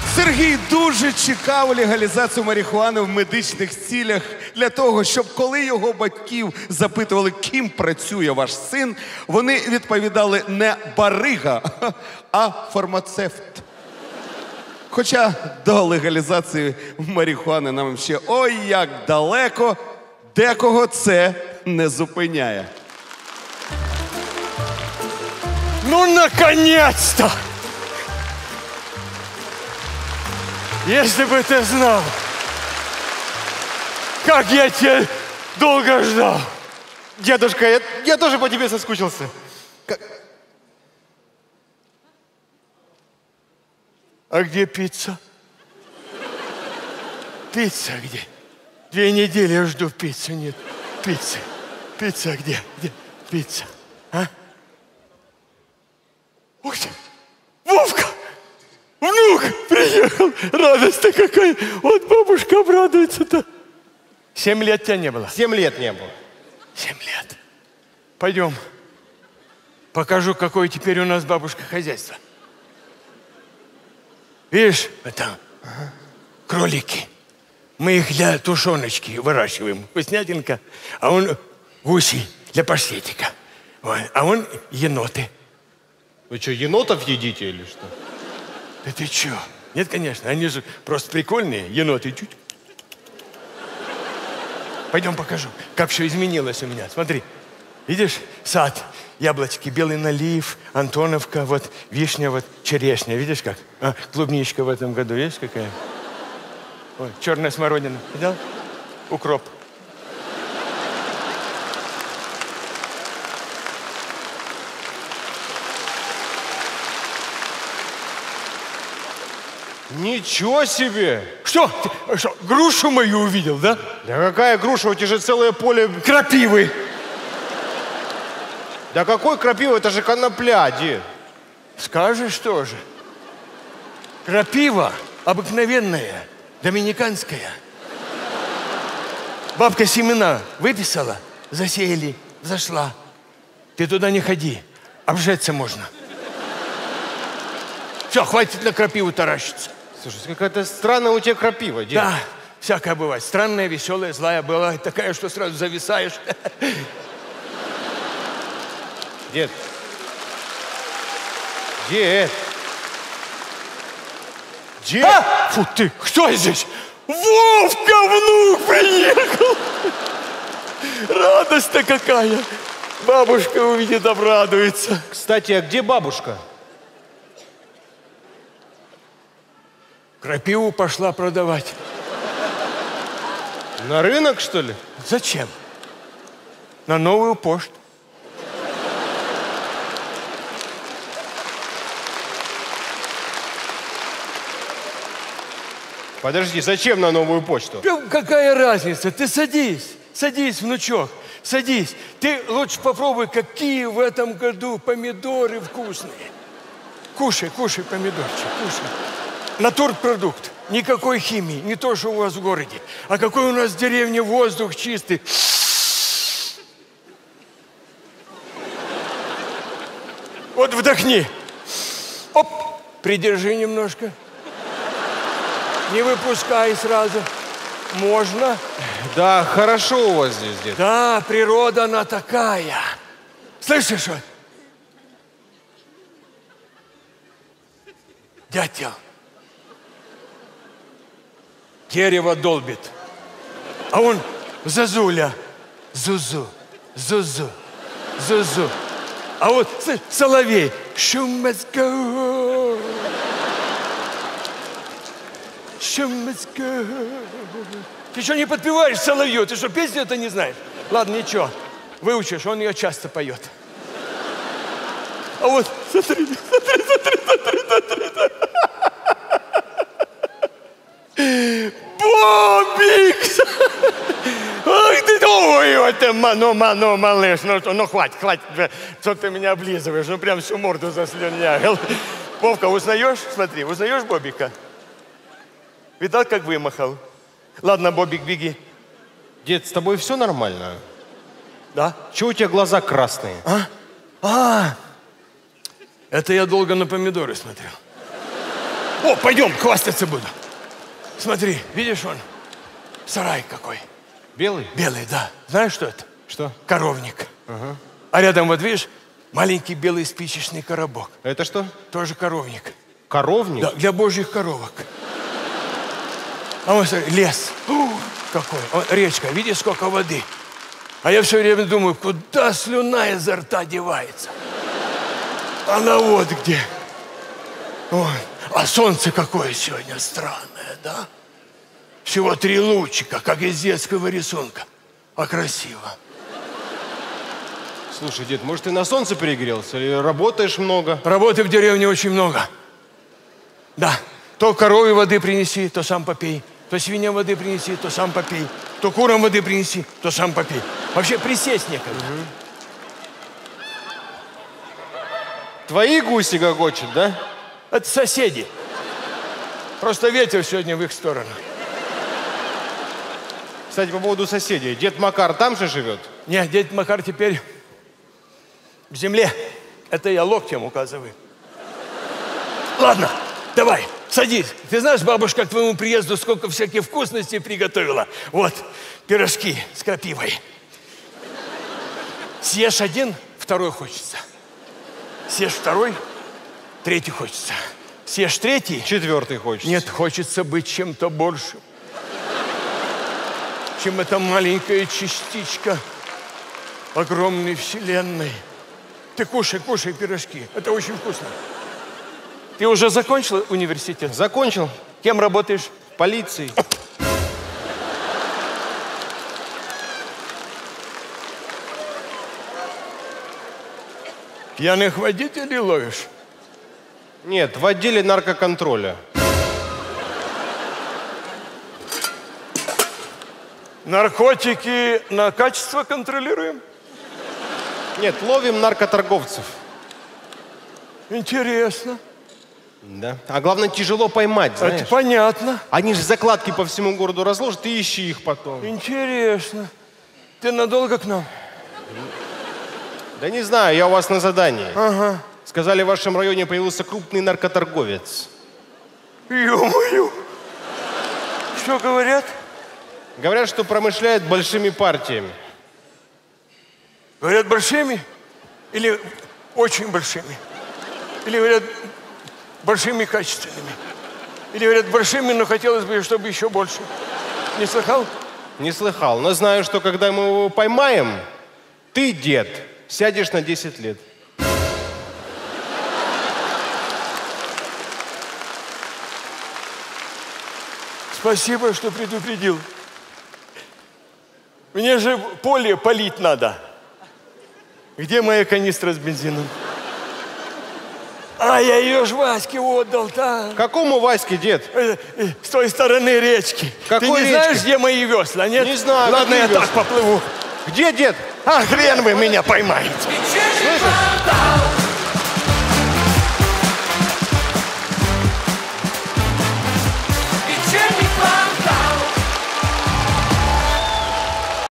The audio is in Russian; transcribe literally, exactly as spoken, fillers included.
Сергій дуже чекав легалізацію марихуани в медичних цілях для того, щоб коли його батьків запитували, ким працює ваш син, вони відповідали не барига, а фармацевт. Хоча до легалізації марихуани нам ще ой як далеко, декого це не зупиняє. Ну, наконец-то! Если бы ты знал, как я тебя долго ждал. Дедушка, я, я тоже по тебе соскучился. Как... А где пицца? Пицца где? Две недели я жду пиццы, нет пиццы. Пицца где? Где пицца? А? Ух ты! Вовка! Внук приехал! Радость-то какая! Вот бабушка обрадуется-то. Семь лет тебя не было? Семь лет не было. Семь лет. Пойдем. Покажу, какое теперь у нас бабушка хозяйство. Видишь, это ага. кролики. Мы их для тушеночки выращиваем. Вкуснятинка. А он гуси для паштетика. Вот. А он еноты. Вы что, енотов едите или что? Да ты что? Нет, конечно. Они же просто прикольные. Еноты. Чуть. Пойдем покажу, как все изменилось у меня. Смотри. Видишь, сад, яблочки, белый налив, Антоновка, вот вишня, вот черешня. Видишь как? А, клубничка в этом году, видишь какая? Ой, черная смородина. Видел? Укроп. Ничего себе! Что? Ты, что, грушу мою увидел, да? Да какая груша? У тебя же целое поле... Крапивы. Да какой крапива? Это же конопля, дед. Скажешь тоже. Крапива обыкновенная, доминиканская. Бабка семена выписала, засеяли, взошла. Ты туда не ходи, обжеться можно. Все, хватит на крапиву таращиться. Слушай, какая-то странная у тебя крапива, дед. Да, всякое бывает. Странная, веселая, злая была. Такая, что сразу зависаешь. Дед. Дед. Дед. А! Фу ты, кто здесь? Вовка, внук, приехал. Радость-то какая. Бабушка увидит, обрадуется. Кстати, а где бабушка? Крапиву пошла продавать. На рынок, что ли? Зачем? На новую почту. Подожди, зачем на новую почту? Какая разница? Ты садись, садись, внучок, садись. Ты лучше попробуй, какие в этом году помидоры вкусные. Кушай, кушай помидорчик, кушай. Натурпродукт. Никакой химии. Не то, что у вас в городе. А какой у нас в деревне воздух чистый. Вот вдохни. Оп. Придержи немножко. Не выпускай сразу. Можно? Да, хорошо у вас здесь, дед. Да, природа она такая. Слышишь, что? Дятел. Дерево долбит. А он зазуля. Зузу. Зузу. Зузу. А вот соловей. Шумецко. Шумецко. Ты что не подпеваешь соловью? Ты что, песню это не знаешь? Ладно, ничего. Выучишь, он ее часто поет. А вот, смотри, смотри, смотри, смотри, смотри, смотри. Бобикс! Ах ты, ой, ой, ты, ну, ну, малыш, ну, ну, хватит, хватит, что ты меня облизываешь, ну, прям всю морду заслюнявил. Вовка, узнаешь? Смотри, узнаешь Бобика? Видал, как вымахал? Ладно, Бобик, беги. Дед, с тобой все нормально? Да. Чего у тебя глаза красные? А? А, это я долго на помидоры смотрел. О, пойдем, хвастаться буду. Смотри, видишь он? Сарай какой. Белый? Белый, да. Знаешь, что это? Что? Коровник. Ага. А рядом, вот видишь, маленький белый спичечный коробок. Это что? Тоже коровник. Коровник? Да, для божьих коровок. А вот смотри, лес. Ух, какой. О, речка, видишь, сколько воды. А я все время думаю, куда слюна изо рта девается. Она вот где. Ой. А солнце какое сегодня странное, да? Всего три лучика, как из детского рисунка. А красиво. Слушай, дед, может, ты на солнце перегрелся или работаешь много? Работы в деревне очень много. Да. То корове воды принеси, то сам попей. То свинья воды принеси, то сам попей. То курам воды принеси, то сам попей. Вообще присесть некогда. Угу. Твои гуси гогочут, да? Это соседи. Просто ветер сегодня в их сторону. Кстати, по поводу соседей. Дед Макар там же живет? Нет, дед Макар теперь в земле. Это я локтем указываю. Ладно, давай, садись. Ты знаешь, бабушка к твоему приезду сколько всяких вкусностей приготовила? Вот, пирожки с крапивой. Съешь один, второй хочется. Съешь второй, третий хочется. Съешь третий. Четвертый хочется. Нет, хочется быть чем-то большим, чем эта маленькая частичка огромной вселенной. Ты кушай, кушай пирожки. Это очень вкусно. Ты уже закончил университет? Закончил. Кем работаешь? В полиции. Пьяных водителей ловишь? Нет, в отделе наркоконтроля. Наркотики на качество контролируем? Нет, ловим наркоторговцев. Интересно. Да. А главное, тяжело поймать, знаешь. Это понятно. Они же закладки по всему городу разложат, и ищи их потом. Интересно. Ты надолго к нам? Да не знаю, я у вас на задании. Ага. Сказали, в вашем районе появился крупный наркоторговец. Ё-моё! Что говорят? Говорят, что промышляет большими партиями. Говорят, большими? Или очень большими? Или говорят, большими качественными? Или говорят, большими, но хотелось бы, чтобы еще больше? Не слыхал? Не слыхал, но знаю, что когда мы его поймаем, ты, дед, сядешь на десять лет. Спасибо, что предупредил. Мне же поле полить надо. Где моя канистра с бензином? А, я ее ж Ваське отдал, так. Какому Ваське, дед? Э, э, С той стороны речки. Какой Ты не речки? знаешь, где мои весла, нет? Не знаю. Ладно, я какие так поплыву. Где, дед? А, хрен вы меня поймаете. Слышишь?